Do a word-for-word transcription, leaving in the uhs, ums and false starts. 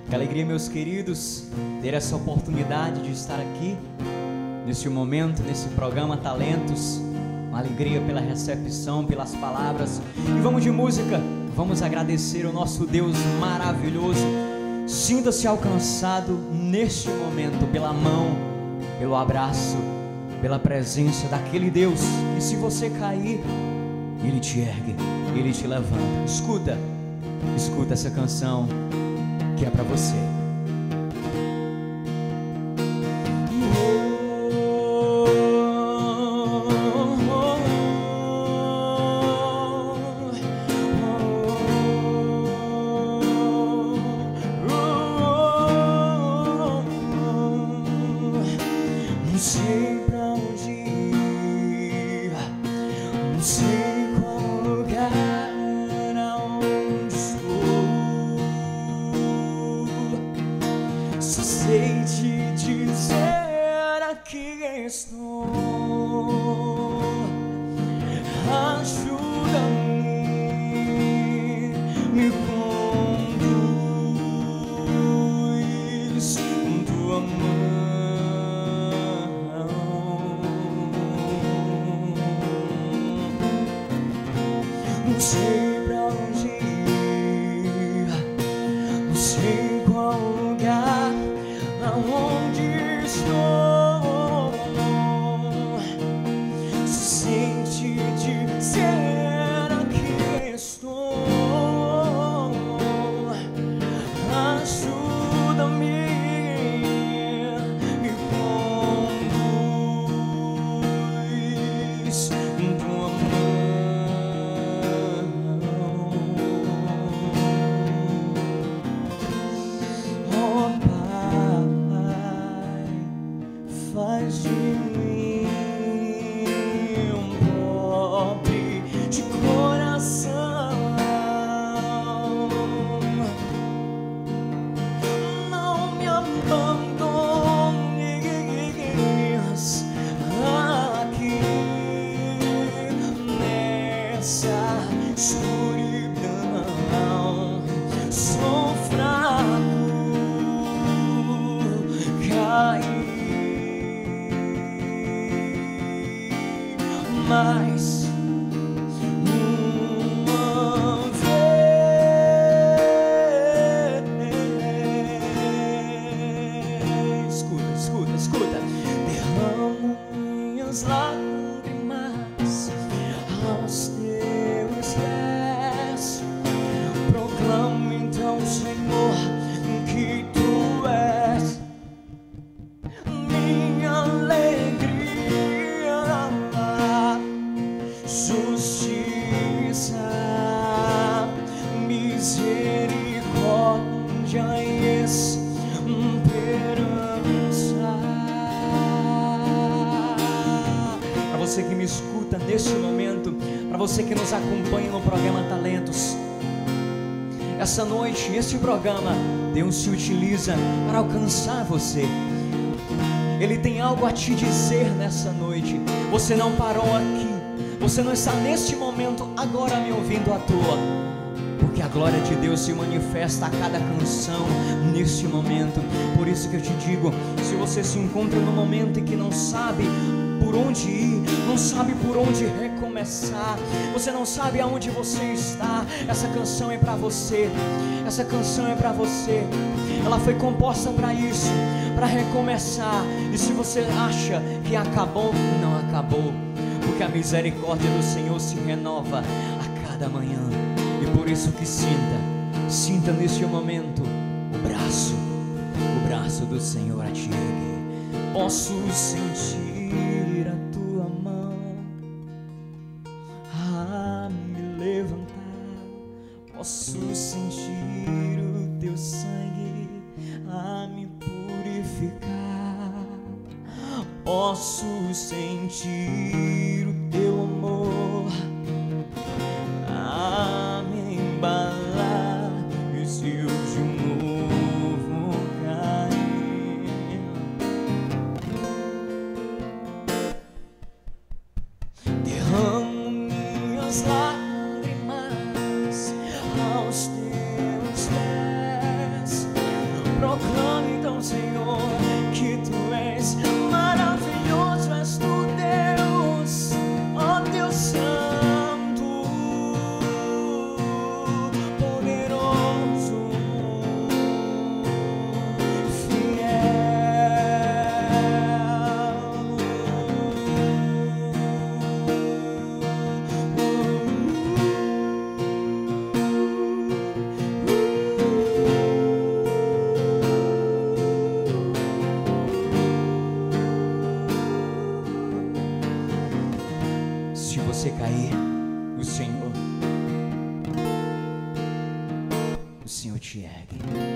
Que alegria, meus queridos, ter essa oportunidade de estar aqui nesse momento, nesse programa Talentos. Uma alegria pela recepção, pelas palavras. E vamos de música, vamos agradecer o nosso Deus maravilhoso. Sinta-se alcançado neste momento pela mão, pelo abraço, pela presença daquele Deus que, se você cair, Ele te ergue, Ele te levanta. Escuta, escuta essa canção que é pra você. Não sei pra onde ir, não sei qual lugar aonde estou. Só sei te dizer aqui estou. Ajuda-me, me conduz com tua mão. Não sei pra onde ir, não sei qual lugar aonde estou. Só sei te dizer aqui estou. Ajuda-me, me conduz com tua mão. Faz de mim um pobre de coração. Não me abandones aqui nessa escuridão. Sou fraco, caí. Mais uma vez. Escuta, escuta, escuta. Derramo minhas lágrimas aos teus pés. Proclamo então, Senhor, que tu és minha alegria. Justiça, misericórdia e esperança. Para você que me escuta neste momento, para você que nos acompanha no programa Talentos, essa noite, este programa, Deus se utiliza para alcançar você. Ele tem algo a te dizer nessa noite. Você não parou aqui, você não está neste momento agora me ouvindo à toa, porque a glória de Deus se manifesta a cada canção neste momento. Por isso que eu te digo, se você se encontra no momento em que não sabe por onde ir, não sabe por onde recomeçar, você não sabe aonde você está, essa canção é para você. Essa canção é para você. Ela foi composta para isso, para recomeçar. E se você acha que acabou, não acabou, porque a misericórdia do Senhor se renova a cada manhã. E por isso que sinta, sinta neste momento o braço, o braço do Senhor a te erguer. Posso sentir a tua mão a me levantar. Posso sentir o teu sangue a me purificar. Posso sentir o teu amor a me embalar. E se eu de novo cair, derramo minhas lágrimas aos teus pés. Proclame então, Senhor, que Tu és maravilhoso, és Tu Deus, ó Deus Santo, poderoso, Se você cair, o Senhor, o Senhor te ergue.